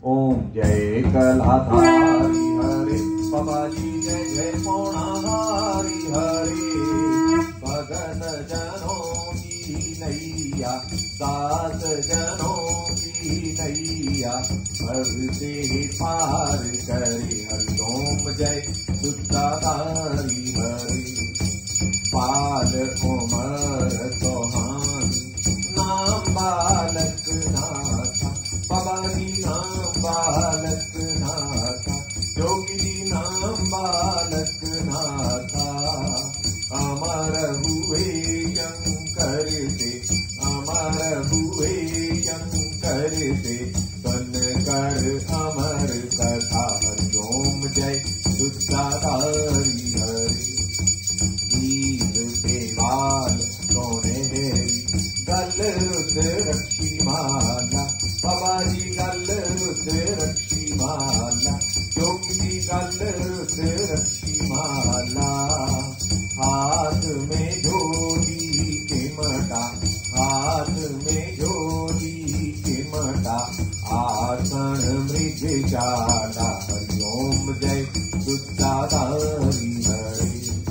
ओम जय कलाधारी हरे बाबा जी जय जय पौणाहारी हरे भगत जनों की नैया दास जनों की नैया भर से पार करे हरि ओम जय दुर्गाधारी हरे पाल उमर सोहानी नाम बालक नाथा बाबा जी नाम बालक नाथा योगी जी नाम बालक नाथा अमर हुए शंकर से अमर हुए शंकर से सन कर अमर कथा हरि ओम जय दुर्गाधारी हरे गीत से बाल सोनेरी गल रुद्र रक्षी माला बाबा जी गल रुद्र रक्षी माला योगी जी गल रुद्र रक्षी माला हाथ में जोड़ी चिमटा हाथ में जोड़ी चिमटा आसन मृगशाला हरि ओम जय दुर्गाधारी हरे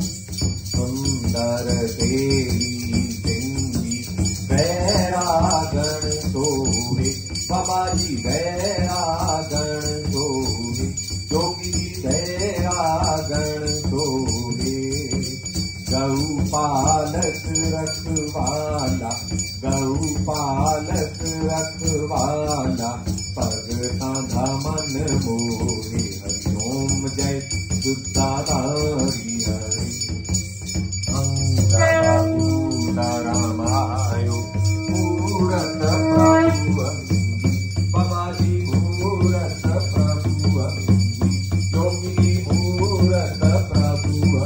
सुंदर तेरी जिंगी वैरागण सोहे बाबा जी वैरागण सोहे योगी जी वैरागण सोहे गौ पालक रखवाला गौ पालक रखवाला पग साधा मन मोहे हरि ओम जय दुर्गाधारी हरे रामायो मूरत प्रभु बाबा जी मूरत प्रभु योगी मूरत प्रभु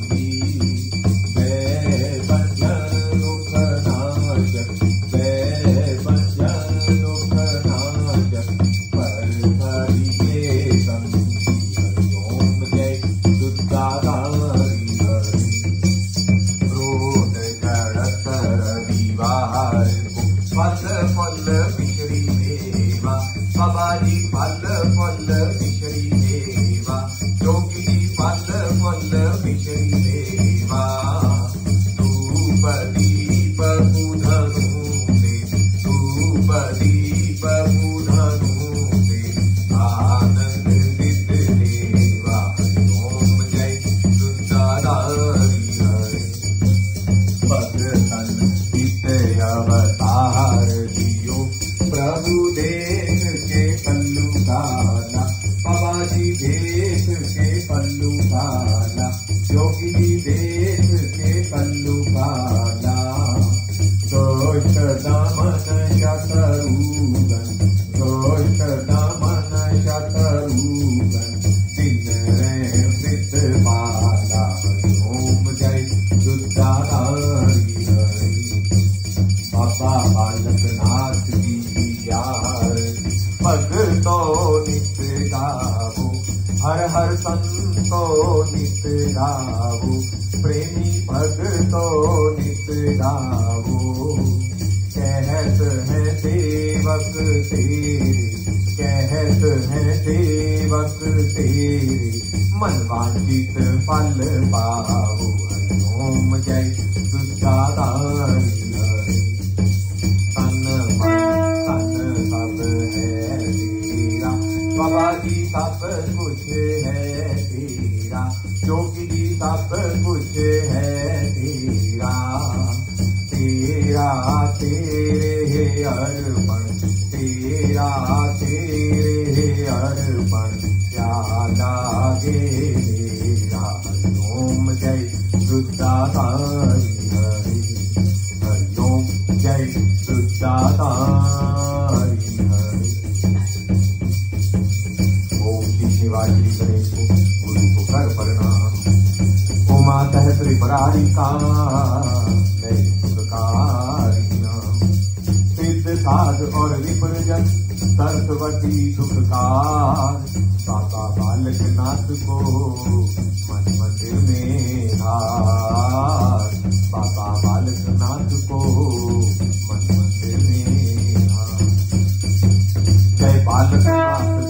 जय बंजन दुख नाशक जय बंजन दुख नाशक पर हरि के संगी हरि ओम जय दुर्गाधारी हरे फल फल मिश्री देवा बाबा जी फल फल मिश्री देवा योगी जी फल फल मिश्री देवा धूप दीप बुधनु दे धूप दीप बुधनु दे आनंद नित देवा हरि ओम जय दुर्गाधारी हरे भगतन अवतार दियो प्रभु देख के पल्लू डाला बाबा जी देख के पल्लू डाला योगी जी देख के पल्लू डाला दोष दमन शत्रुघ्न दोष दमन शत्रुघ्न दिन रे वृत बाला हरि ओम जय दुर्गाधारी हरे बाबा बालक नाथ की यार भगतो नित गावो हर हर संतो नित गावो प्रेमी भगतो नित गावो कहत है सेवक तेरे कहत है सेवक तेरे मन वांछित फल पाओ हरि ओम जय दुर्गाधारी हरे बाबा जी सब कुछ है तेरा योगी जी सब कुछ है तेरा तेरा तेरे अर्पण तेरा तेरे अर्पण क्या लागे मेरा हरि ओम जय दुर्गाधारी हरे हरि ओम जय दुर्गाधारी हरे शिवाजी गणेश गुरु को कर प्रणाम उमा तह त्रिपुरारी का जय सुखकारी नाम सिद्ध साध और विप्रजन सरस्वती सुखकार बाबा बालक नाथ को मन मंदिर में धार बाबा बालक नाथ को मन मंदिर में धार जय बालक नाथ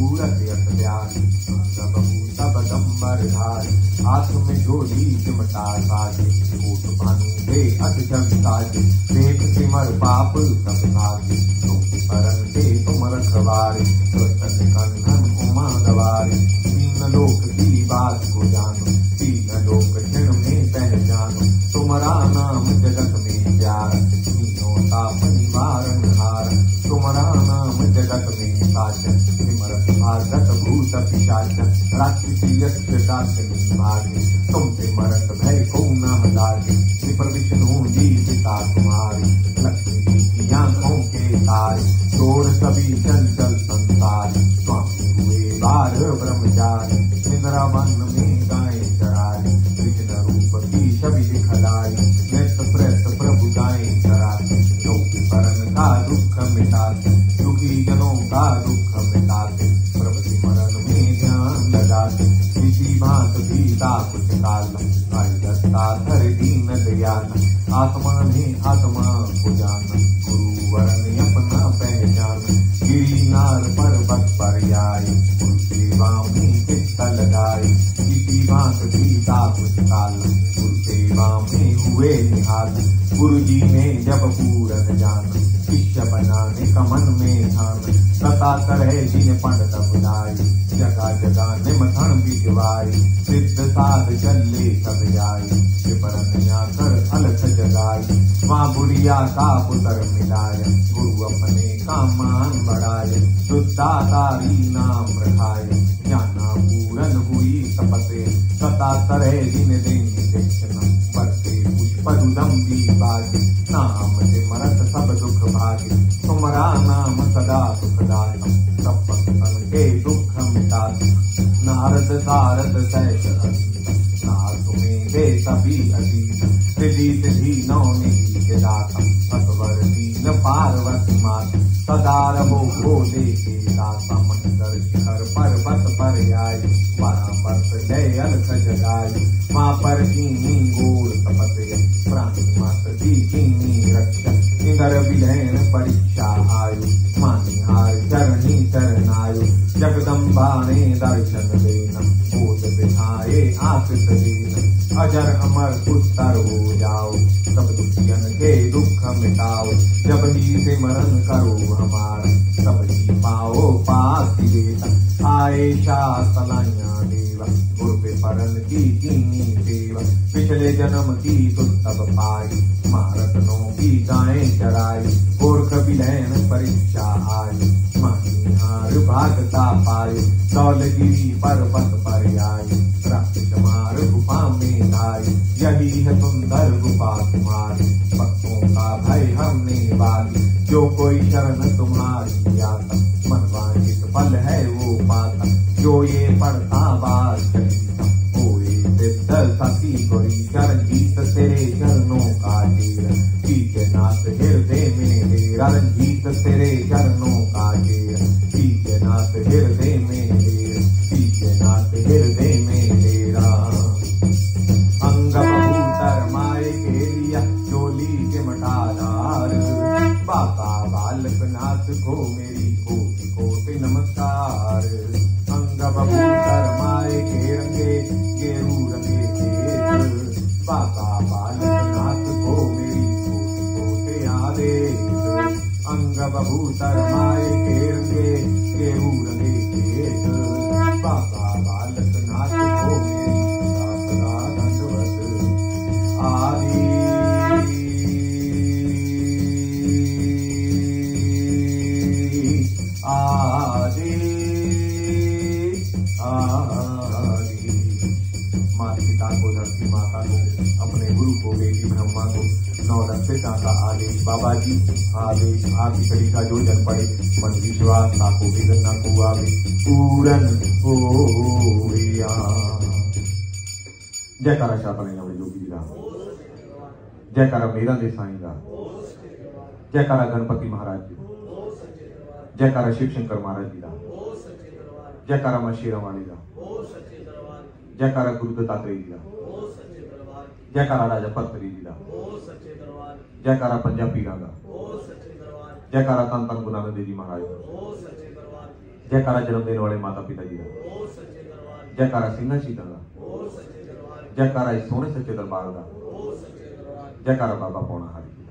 सूरत यत प्यारी, सब सब दम्बर धारी, हाथ में जोड़ी चिमटा साजे, कोट भानु दे अत जग साजे, देख सिमर पाप सब नागे, तुम परन दे तुम रखवारे, स्वतन कंधन उमा दवारे, तीन लोक की बात को जानो, तीन लोक क्षण में पहचानो, तुम्हारा नाम जगत में प्यारा, तीनों ताप निवारण हार, तुम्हारा नाम जगत में साचन, सिमरत भागत भूत पिशाचन, रात्रि यक्ष डाकिनी भागे, तुम सिमरत भय को न लागे, विपर विष्णु जी पिता तुम्हारे, लक्ष्मी जी की आंखों के तारे, छोड़ सभी चंचल संसार, स्वामी हुए बार ब्रह्मचारी, इंद्रा वन में गाय चराई, कृष्ण रूप की छवि दिखलाई, नेत्र प्रत प्रभु गाय चराते, लोक परन का दुख मिटाते, दुखी जनों का दुख मिटाते, प्रभु सिमरन में ध्यान लगाते, किसी भांत भीता कुछ काल, दत्ता धर दीन दयाल, आत्मा ने आत्मा को जाना, गुरु वरन अपना पहचान, गिरी नार पर्वत पर आए, गुरु सेवा में चित्त लगाए, किसी भांत भीता कुछ काल, गुरु सेवा में हुए निहाल, गुरु जी ने जब पूरन जान, शिष्य बनाने का मन में ध्यान, तथा करे जिन पंडित बुलाए, जगा जगा निमथन बिजवाए, सिद्ध साध चले सब जाए, परन्या कर अलख जगाए, माँ बुढ़िया का पुत्र मिलाए, गुरु अपने का मान बढ़ाए, शुद्धातारी नाम रखाए, ज्ञाना पूरन हुई तपसे, तथा करे जिन देनी दक्षिणा, बरसे पुष्पदुदम्बी बाजे, नाम से मरत सब दुख भागे, तुम्हारा नाम सदा सुखदायक, सब भक्तन के दुख मिटाता, नारद सारद सहज नार तुम्हें दे सभी अतीत, सिद्धि सिद्धि नौनिधि के दाता, सतवर दीन पार्वती माता, सदा रहो भोले के दाता, मंदिर शिखर पर्वत पर आए, बारह वर्ष गए अलख जगाए, माँ पर कीनी गोर तपस्या, प्राणी मात्र दी कीनी रक्षा, इंद्र विलयन परीक्षा आयु, मानिहार चरणी चरणायु, जगदम्बा ने दर्शन देना, बोध बिठाए आशिष देना, अजर अमर उत्तर हो जाओ, सब दुखियन के दुख मिटाओ, जब ही सिमरन करो हमारा, तब ही पाओ पास देता, आए शासलाया देवा, गुरु पे परन की कीनी सेवा, पिछले जन्म की तुम तब पाई, महारत्नों की गायें चराई, गोरख विलयन परीक्षा आई, मानिहार भागता पाए, दौलगिरी पर्वत पर आए, राक्षमार गुफा में आए, यही है सुंदर गुफा तुम्हारी, भक्तों का भय हमने वाली, जो कोई शरण तुम्हारी आता, मनवांछित फल है वो पाता, जो ये पढ़ता बात चलीता, होए सिद्ध सती गोरी, चरणजीत तेरे चरणों का ढेर, कीजे नाथ हृदय में डेरा, रंजीत तेरे चरणों का ढेर, कीजे नाथ हृदय में डेर, कीजे नाथ हृदय में डेरा, अंग बहूतर माए के लिया, चोली चिमटा डार, बाबा बालक नाथ को मेरी कोटि कोटि नमस्कार, अंग बहूतर माए के रंगे गेरू रंगे केश, बाबा बालक नाथ को मेरी कोटि कोटि आदेश, अंग बहूतर माए के रंगे गेरू रंगे केश, बाबा बालक नाथ को मेरी सदा दंडवत आदि, आदि आदि। माता पिता को, धरती माता को, अपने गुरु को, बेटी ब्रह्मा को, नवरत्न पिता का आदेश, बाबा जी आदेश, आपकी कड़ी का जो जन पड़े, मन विश्वास ताको विघ्न को आवे, पूरन होया। जयकारा शापने जोगी जी का, जयकारा मेरा दे साईं का, जयकारा गणपति महाराज जी, जयकारा शिव शंकर महाराज जी का, जयकारा मां शेरा वाली का, जयकारा गुरु दत्तात्रेय जी का, जयकारा राजा पत्तरी जी का, जयकारा पंजाब पीरा का, जयकारा तन तन गुरु नानक देव जी महाराज का, जयकारा जन्म देने वाले माता पिता जी का, जयकारा सिंघा शहीदां दा, जयकारा इस सोहने सच्चे दरबार का, जयकारा बाबा पौना हरि।